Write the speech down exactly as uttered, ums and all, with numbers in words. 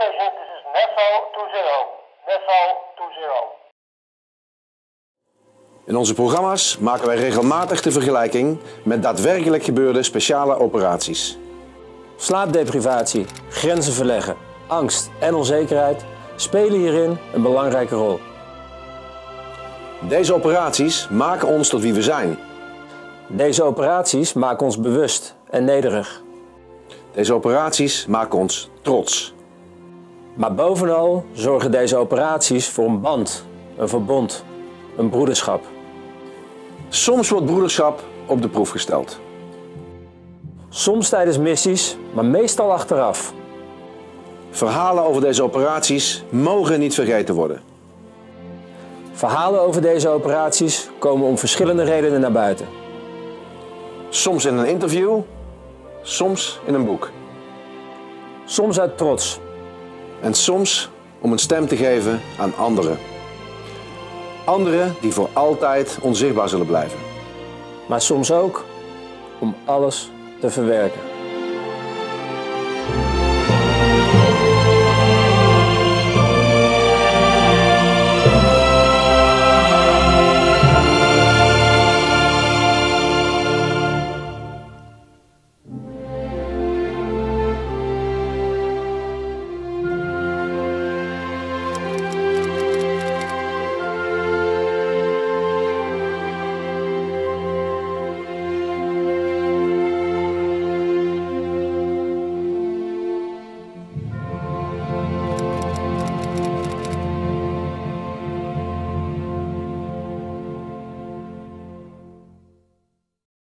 station, this is Nassau two zero. Nassau two zero. In onze programma's maken wij regelmatig de vergelijking met daadwerkelijk gebeurde speciale operaties. Slaapdeprivatie, grenzen verleggen, angst en onzekerheid spelen hierin een belangrijke rol. Deze operaties maken ons tot wie we zijn. Deze operaties maken ons bewust en nederig. Deze operaties maken ons trots. Maar bovenal zorgen deze operaties voor een band, een verbond, een broederschap. Soms wordt broederschap op de proef gesteld. Soms tijdens missies, maar meestal achteraf. Verhalen over deze operaties mogen niet vergeten worden. Verhalen over deze operaties komen om verschillende redenen naar buiten. Soms in een interview, soms in een boek. Soms uit trots. En soms om een stem te geven aan anderen. Anderen die voor altijd onzichtbaar zullen blijven. Maar soms ook om alles te verwerken.